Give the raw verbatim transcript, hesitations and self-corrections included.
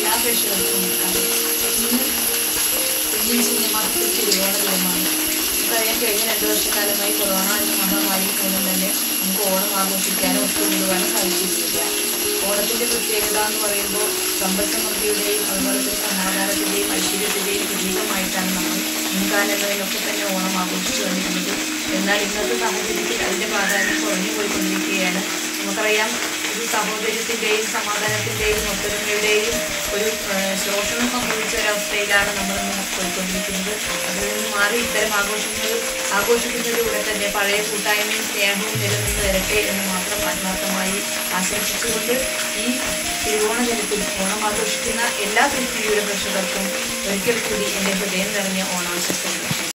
എല്ലാ പ്രേക്ഷകർക്കും നമസ്കാരം. ഇന്ന് ഇന്ത്യൻ സിനിമാക്ക് തിരുവോണ ദിനമാണ്. നമുക്കറിയാം, കഴിഞ്ഞ രണ്ട് വർഷക്കാലമായി കൊറോണ എന്ന മഹാമാരി മൂലം തന്നെ നമുക്ക് ഓണം ആഘോഷിക്കാനോ ഒത്തുകൂടുവാനോ സാധിച്ചിട്ടില്ല. ഓണത്തിൻ്റെ പ്രത്യേകത എന്ന് പറയുമ്പോൾ സമ്പൽ സമൃദ്ധിയുടെയും അതുപോലെ തന്നെ സമാധാനത്തിൻ്റെയും ഐശ്വര്യത്തിൻ്റെയും പ്രതീകമായിട്ടാണ് നമ്മൾ മുൻകാലങ്ങളിലൊക്കെ തന്നെ ഓണം ആഘോഷിച്ചു വന്നിരുന്നത്. എന്നാൽ ഇന്നത്തെ സാഹചര്യത്തിൽ അതിൻ്റെ പ്രാധാന്യം കുറഞ്ഞു പോയിക്കൊണ്ടിരിക്കുകയാണ്. നമുക്കറിയാം, ഒരു സഹോദര്യത്തിൻ്റെയും സമാധാനത്തിൻ്റെയും ഒത്തൊരുമയുടെയും ഒരു ശോഷണം സംഭവിച്ച ഒരവസ്ഥയിലാണ് നമ്മളിന്ന് പോയിക്കൊണ്ടിരിക്കുന്നത്. അതിൽ നിന്ന് മാറി ഇത്തരം ആഘോഷങ്ങൾ ആഘോഷിക്കുന്നതിലൂടെ തന്നെ പഴയ കൂട്ടായ്മയും സ്നേഹവും നിലനിന്ന് വരട്ടെ എന്ന് മാത്രം ആത്മാർത്ഥമായി ആശംസിച്ചുകൊണ്ട് ഈ തിരുവോണ ദിനത്തിൽ ഓണം ആഘോഷിക്കുന്ന എല്ലാ തൃശ്ശൂർ പ്രേക്ഷകർക്കും ഒരിക്കൽ കൂടി എൻ്റെ ഹൃദയം നിറഞ്ഞ ഓണാശംസകൾ.